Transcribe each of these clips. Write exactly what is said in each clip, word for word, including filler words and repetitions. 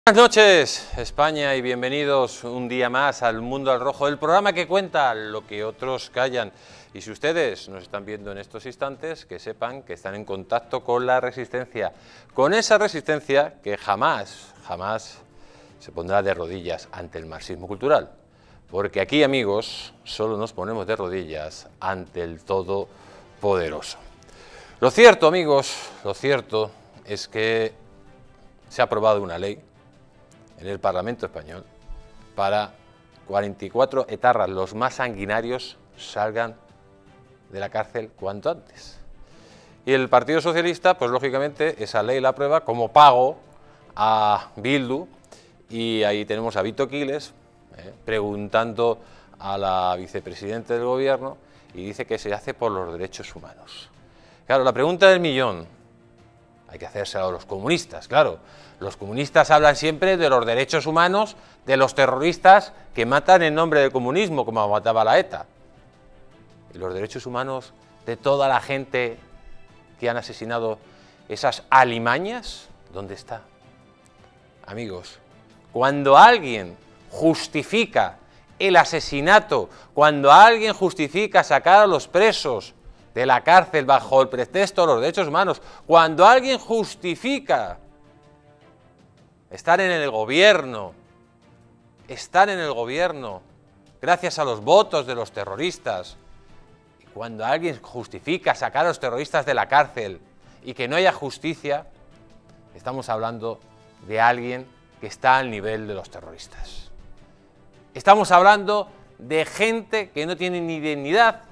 Buenas noches, España, y bienvenidos un día más al Mundo al Rojo, el programa que cuenta lo que otros callan. Y si ustedes nos están viendo en estos instantes, que sepan que están en contacto con la resistencia, con esa resistencia que jamás, jamás se pondrá de rodillas ante el marxismo cultural. Porque aquí, amigos, solo nos ponemos de rodillas ante el Todopoderoso. Lo cierto, amigos, lo cierto es que se ha aprobado una ley en el Parlamento español para cuarenta y cuatro etarras, los más sanguinarios, salgan de la cárcel cuanto antes. Y el Partido Socialista, pues lógicamente, esa ley la aprueba como pago a Bildu, y ahí tenemos a Vito Quiles eh, preguntando a la vicepresidenta del gobierno, y dice que se hace por los derechos humanos. Claro, la pregunta del millón hay que hacérsela a los comunistas, claro. Los comunistas hablan siempre de los derechos humanos de los terroristas que matan en nombre del comunismo, como mataba la ETA. Y los derechos humanos de toda la gente que han asesinado esas alimañas, ¿dónde está? Amigos, cuando alguien justifica el asesinato, cuando alguien justifica sacar a los presos de la cárcel bajo el pretexto de los derechos humanos, cuando alguien justifica estar en el gobierno, estar en el gobierno gracias a los votos de los terroristas, y cuando alguien justifica sacar a los terroristas de la cárcel y que no haya justicia, estamos hablando de alguien que está al nivel de los terroristas. Estamos hablando de gente que no tiene ni dignidad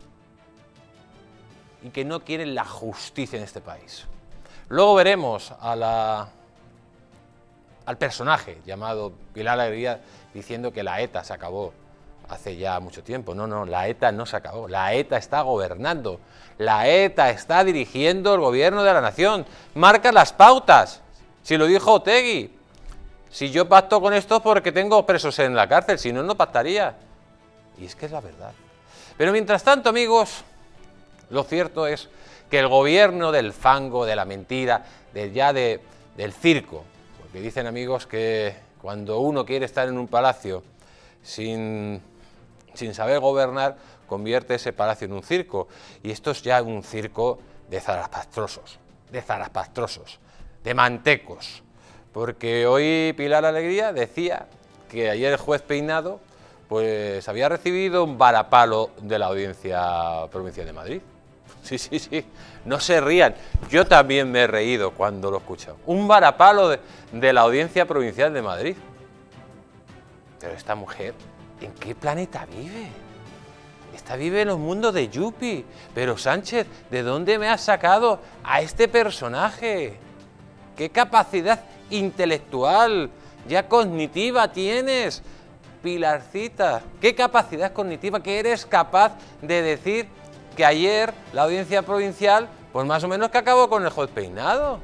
y que no quiere la justicia en este país. Luego veremos a la... al personaje llamado Pilar Alegría diciendo que la ETA se acabó hace ya mucho tiempo. No, no, la ETA no se acabó, la ETA está gobernando, la ETA está dirigiendo el gobierno de la nación, marca las pautas. Si lo dijo Otegi, si yo pacto con esto porque tengo presos en la cárcel, si no, no pactaría. Y es que es la verdad. Pero mientras tanto, amigos, lo cierto es que el gobierno del fango, de la mentira, de ya de, del circo, que dicen, amigos, que cuando uno quiere estar en un palacio sin, sin saber gobernar, convierte ese palacio en un circo. Y esto es ya un circo de zarapastrosos, de zarapastrosos, de mantecos. Porque hoy Pilar Alegría decía que ayer el juez Peinado pues había recibido un varapalo de la Audiencia Provincial de Madrid. Sí, sí, sí, no se rían. Yo también me he reído cuando lo he escuchado. Un varapalo de, de la Audiencia Provincial de Madrid. Pero esta mujer, ¿en qué planeta vive? Esta vive en los mundos de Yupi. Pero Sánchez, ¿de dónde me has sacado a este personaje? ¿Qué capacidad intelectual, ya cognitiva tienes, Pilarcita? ¿Qué capacidad cognitiva, que eres capaz de decir que ayer la Audiencia Provincial, pues más o menos que acabó con el juez Peinado?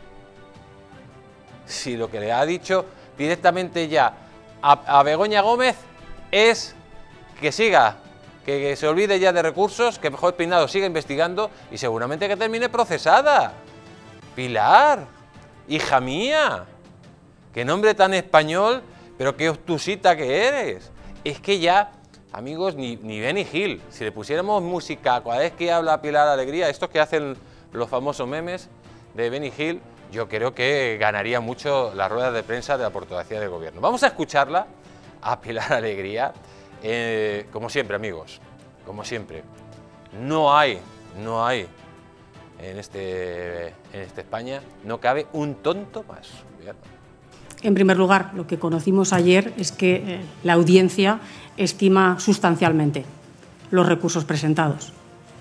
Si lo que le ha dicho directamente ya a, a Begoña Gómez es que siga, que, que se olvide ya de recursos, que el juez Peinado siga investigando y seguramente que termine procesada. Pilar, hija mía, qué nombre tan español, pero qué obtusita que eres. Es que ya... Amigos, ni, ni Benny Hill, si le pusiéramos música cada vez que habla Pilar Alegría, estos que hacen los famosos memes de Benny Hill, yo creo que ganaría mucho las ruedas de prensa de la portavocía del gobierno. Vamos a escucharla a Pilar Alegría, eh, como siempre, amigos, como siempre. No hay, no hay en este, en este España, no cabe un tonto más. En primer lugar, lo que conocimos ayer es que eh, la audiencia estima sustancialmente los recursos presentados.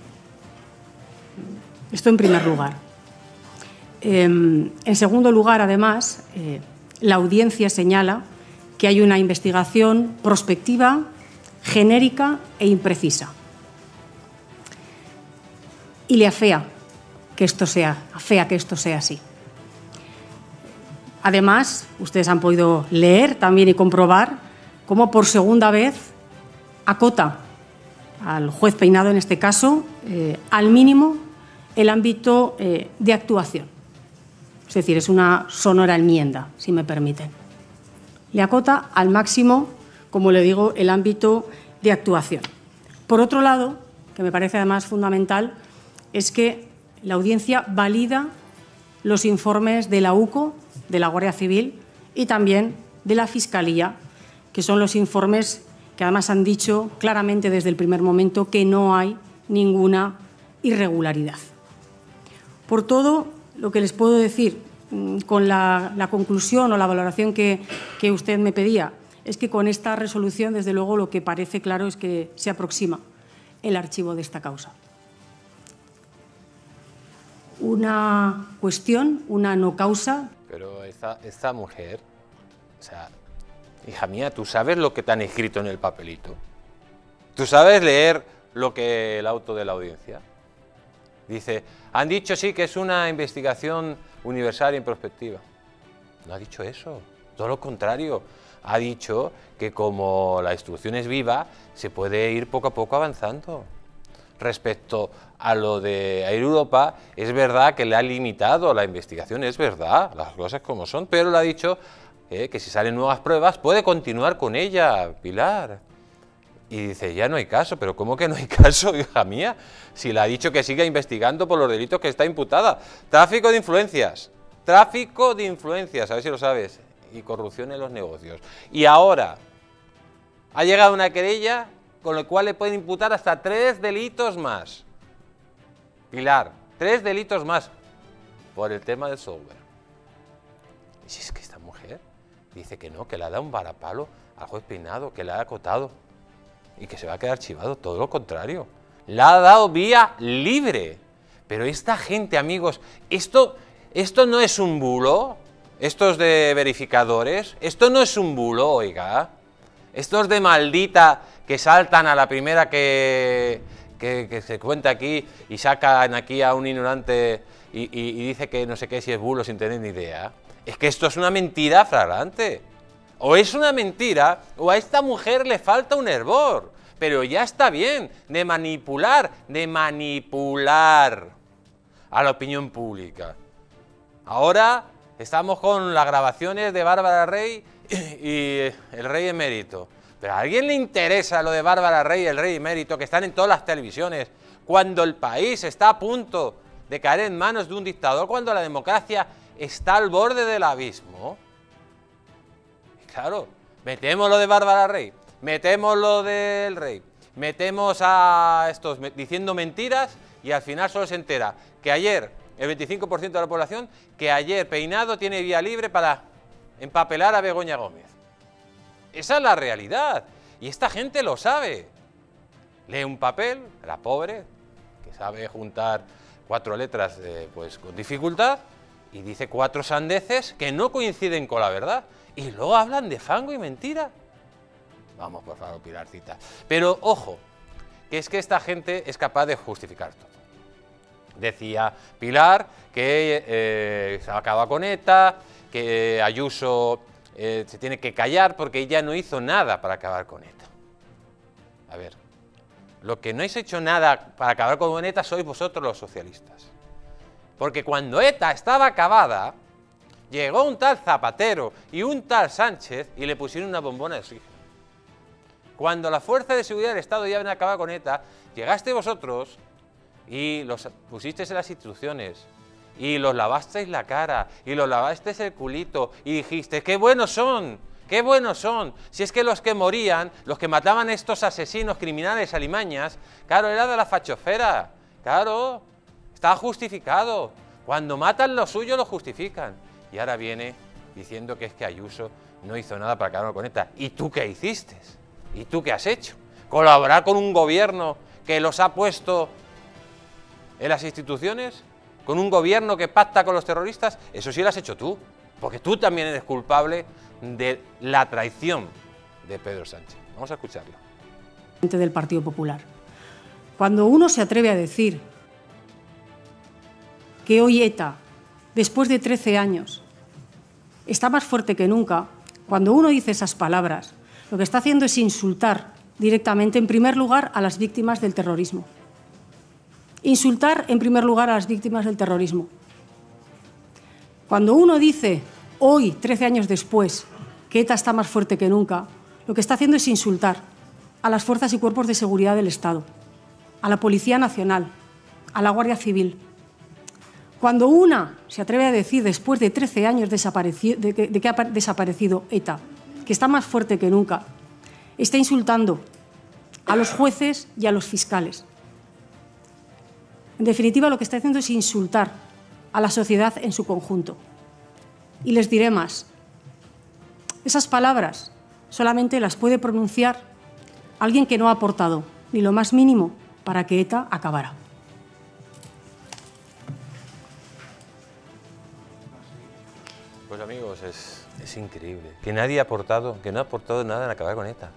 Esto en primer lugar. Eh, en segundo lugar, además, eh, la audiencia señala que hay una investigación prospectiva, genérica e imprecisa. Y le afea que esto sea, afea que esto sea así. Además, ustedes han podido leer también y comprobar cómo por segunda vez acota al juez Peinado, en este caso, eh, al mínimo el ámbito eh, de actuación. Es decir, es una sonora enmienda, si me permiten. le acota al máximo, como le digo, el ámbito de actuación. Por otro lado, que me parece además fundamental, es que la audiencia valida los informes de la U C O, de la Guardia Civil y también de la Fiscalía, que son los informes que además han dicho claramente desde el primer momento que no hay ninguna irregularidad. Por todo, lo que les puedo decir con la, la conclusión o la valoración que, que usted me pedía es que con esta resolución, desde luego, lo que parece claro es que se aproxima el archivo de esta causa. Una cuestión, una no causa. Pero esta, esta mujer, o sea, hija mía, ¿tú sabes lo que te han escrito en el papelito? ¿Tú sabes leer lo que el auto de la audiencia? Dice, han dicho sí que es una investigación universal y prospectiva. No ha dicho eso, todo lo contrario. Ha dicho que como la instrucción es viva, se puede ir poco a poco avanzando. Respecto a lo de Air Europa, es verdad que le ha limitado la investigación, es verdad, las cosas como son, pero le ha dicho eh, que si salen nuevas pruebas puede continuar con ella, Pilar. Y dice, ya no hay caso, pero ¿cómo que no hay caso, hija mía? Si le ha dicho que siga investigando por los delitos que está imputada. Tráfico de influencias, tráfico de influencias, a ver si lo sabes, y corrupción en los negocios. Y ahora ha llegado una querella con lo cual le pueden imputar hasta tres delitos más. Pilar, tres delitos más por el tema del software. Y si es que esta mujer dice que no, que le ha dado un varapalo al juez Peinado, que le ha acotado y que se va a quedar archivado, todo lo contrario. Le ha dado vía libre. Pero esta gente, amigos, esto, esto no es un bulo, estos de verificadores, esto no es un bulo, oiga. Estos de maldita que saltan a la primera que, que, que se cuenta aquí y sacan aquí a un ignorante y, y, y dice que no sé qué si es bulo sin tener ni idea. Es que esto es una mentira flagrante. O es una mentira o a esta mujer le falta un hervor. Pero ya está bien de manipular, de manipular a la opinión pública. Ahora estamos con las grabaciones de Bárbara Rey y el rey emérito. ¿Pero a alguien le interesa lo de Bárbara Rey y el rey emérito, que están en todas las televisiones, cuando el país está a punto de caer en manos de un dictador, cuando la democracia está al borde del abismo? Y claro, metemos lo de Bárbara Rey, metemos lo del rey, metemos a estos diciendo mentiras y al final solo se entera que ayer, el veinticinco por ciento de la población, que ayer Peinado tiene vía libre para empapelar a Begoña Gómez. Esa es la realidad, y esta gente lo sabe. Lee un papel, la pobre, que sabe juntar cuatro letras eh, pues con dificultad, y dice cuatro sandeces que no coinciden con la verdad, y luego hablan de fango y mentira. Vamos, por favor, Pilarcita. Pero ojo, que es que esta gente es capaz de justificar todo. Decía Pilar que eh, se acaba con ETA, que Ayuso eh, se tiene que callar porque ella no hizo nada para acabar con ETA. A ver, lo que no habéis hecho nada para acabar con ETA sois vosotros los socialistas. Porque cuando ETA estaba acabada, llegó un tal Zapatero y un tal Sánchez y le pusieron una bombona de oxígeno. Cuando la Fuerza de Seguridad del Estado ya había acabado con ETA, llegaste vosotros y los pusisteis en las instituciones, y los lavasteis la cara, y los lavasteis el culito, y dijiste, ¡qué buenos son! ¡Qué buenos son! Si es que los que morían, los que mataban a estos asesinos, criminales, alimañas, claro, era de la fachofera, claro, está justificado. Cuando matan lo suyo, lo justifican. Y ahora viene diciendo que es que Ayuso no hizo nada para acabar con ETA. ¿Y tú qué hiciste? ¿Y tú qué has hecho? ¿Colaborar con un gobierno que los ha puesto en las instituciones? ¿Con un gobierno que pacta con los terroristas? Eso sí lo has hecho tú, porque tú también eres culpable de la traición de Pedro Sánchez. Vamos a escucharlo. Del Partido Popular. Cuando uno se atreve a decir que hoy ETA, después de trece años, está más fuerte que nunca, cuando uno dice esas palabras, lo que está haciendo es insultar directamente, en primer lugar, a las víctimas del terrorismo. Insultar, en primer lugar, a las víctimas del terrorismo. Cuando uno dice, hoy, trece años después, que ETA está más fuerte que nunca, lo que está haciendo es insultar a las fuerzas y cuerpos de seguridad del Estado, a la Policía Nacional, a la Guardia Civil. Cuando una se atreve a decir, después de trece años de que, de que ha desaparecido ETA, que está más fuerte que nunca, está insultando a los jueces y a los fiscales. En definitiva, lo que está haciendo es insultar a la sociedad en su conjunto. Y les diré más. Esas palabras solamente las puede pronunciar alguien que no ha aportado ni lo más mínimo para que ETA acabara. Pues amigos, es, es increíble. Que nadie ha aportado, que no ha aportado nada en acabar con ETA.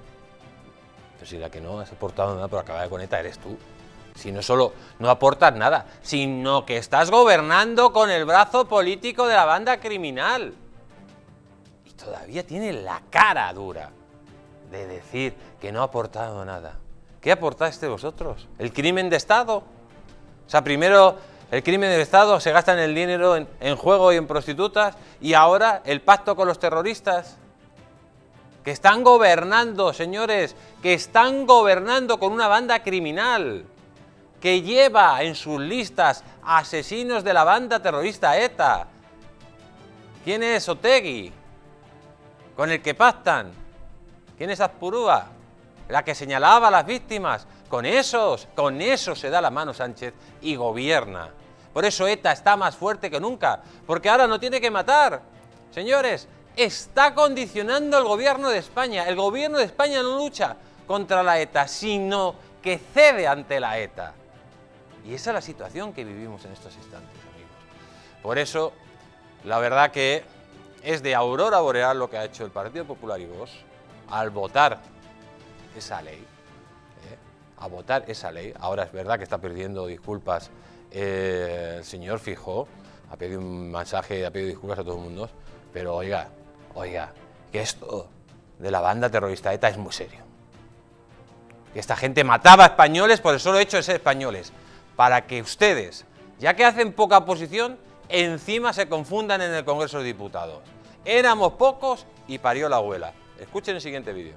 Pero si la que no has aportado nada por acabar con ETA eres tú. Si no solo no aportas nada, sino que estás gobernando con el brazo político de la banda criminal. Y todavía tiene la cara dura de decir que no ha aportado nada. ¿Qué aportaste vosotros? ¿El crimen de Estado? O sea, primero el crimen del Estado, se gastan el dinero en, en juego y en prostitutas, y ahora el pacto con los terroristas. Que están gobernando, señores, que están gobernando con una banda criminal que lleva en sus listas asesinos de la banda terrorista ETA. ¿Quién es Otegi? ¿Con el que pactan? ¿Quién es Azpurúa? La que señalaba a las víctimas. Con esos, con esos se da la mano Sánchez y gobierna. Por eso ETA está más fuerte que nunca, porque ahora no tiene que matar. Señores, está condicionando el gobierno de España. El gobierno de España no lucha contra la ETA, sino que cede ante la ETA. Y esa es la situación que vivimos en estos instantes, amigos. Por eso, la verdad que es de aurora boreal lo que ha hecho el Partido Popular y Vox al votar esa ley, ¿eh? a votar esa ley. Ahora es verdad que está pidiendo disculpas eh, el señor Feijóo, ha pedido un mensaje, ha pedido disculpas a todo el mundo, pero oiga, oiga, que esto de la banda terrorista ETA es muy serio. Que esta gente mataba a españoles por el solo hecho de ser españoles, para que ustedes, ya que hacen poca oposición, encima se confundan en el Congreso de Diputados. Éramos pocos y parió la abuela. Escuchen el siguiente vídeo.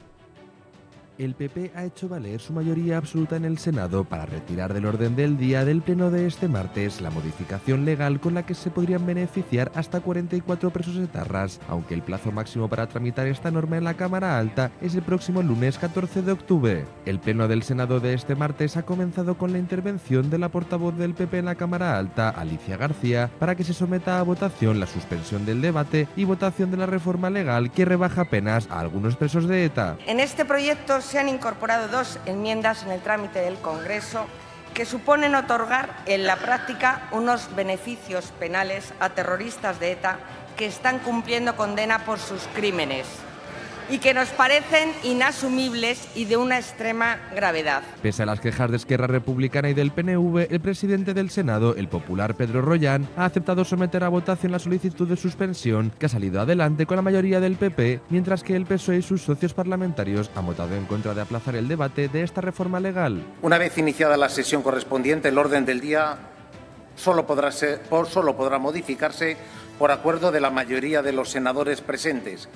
El P P ha hecho valer su mayoría absoluta en el Senado para retirar del orden del día del pleno de este martes la modificación legal con la que se podrían beneficiar hasta cuarenta y cuatro presos etarras, aunque el plazo máximo para tramitar esta norma en la Cámara Alta es el próximo lunes catorce de octubre. El pleno del Senado de este martes ha comenzado con la intervención de la portavoz del P P en la Cámara Alta, Alicia García, para que se someta a votación la suspensión del debate y votación de la reforma legal que rebaja penas a algunos presos de ETA. En este proyecto se han incorporado dos enmiendas en el trámite del Congreso que suponen otorgar en la práctica unos beneficios penales a terroristas de ETA que están cumpliendo condena por sus crímenes y que nos parecen inasumibles y de una extrema gravedad. Pese a las quejas de Esquerra Republicana y del P N V, el presidente del Senado, el popular Pedro Rollán, ha aceptado someter a votación la solicitud de suspensión, que ha salido adelante con la mayoría del P P, mientras que el P S O E y sus socios parlamentarios han votado en contra de aplazar el debate de esta reforma legal. Una vez iniciada la sesión correspondiente, el orden del día solo podrá, ser, solo podrá modificarse por acuerdo de la mayoría de los senadores presentes.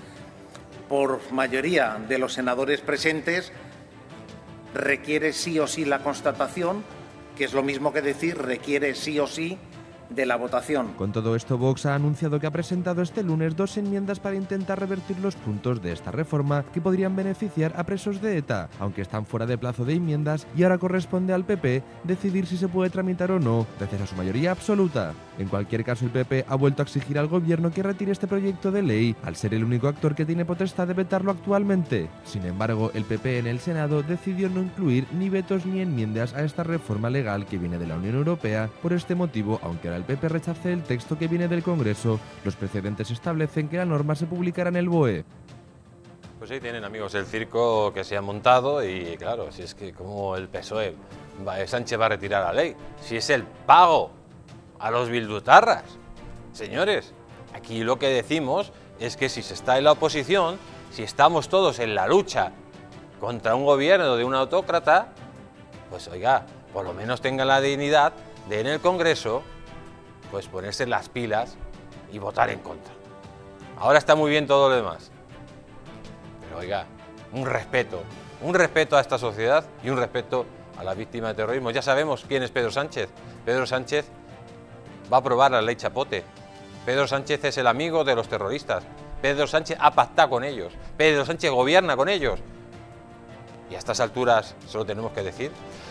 Por mayoría de los senadores presentes requiere sí o sí la constatación, que es lo mismo que decir requiere sí o sí de la votación. Con todo esto, Vox ha anunciado que ha presentado este lunes dos enmiendas para intentar revertir los puntos de esta reforma que podrían beneficiar a presos de ETA, aunque están fuera de plazo de enmiendas y ahora corresponde al P P decidir si se puede tramitar o no, gracias a su mayoría absoluta. En cualquier caso, el P P ha vuelto a exigir al gobierno que retire este proyecto de ley, al ser el único actor que tiene potestad de vetarlo actualmente. Sin embargo, el P P en el Senado decidió no incluir ni vetos ni enmiendas a esta reforma legal que viene de la Unión Europea. Por este motivo, aunque ahora el P P rechace el texto que viene del Congreso, los precedentes establecen que la norma se publicará en el B O E. Pues ahí tienen, amigos, el circo que se ha montado y claro, si es que como el P S O E, va, Sánchez va a retirar la ley, si es el pago a los bildutarras. Señores, aquí lo que decimos es que si se está en la oposición, si estamos todos en la lucha contra un gobierno de un autócrata, pues oiga, por lo menos tengan la dignidad de en el Congreso pues ponerse las pilas y votar en contra. Ahora está muy bien todo lo demás. Pero oiga, un respeto, un respeto a esta sociedad y un respeto a las víctimas de terrorismo. Ya sabemos quién es Pedro Sánchez. Pedro Sánchez va a aprobar la ley Chapote. Pedro Sánchez es el amigo de los terroristas. Pedro Sánchez ha pactado con ellos. Pedro Sánchez gobierna con ellos. Y a estas alturas solo tenemos que decir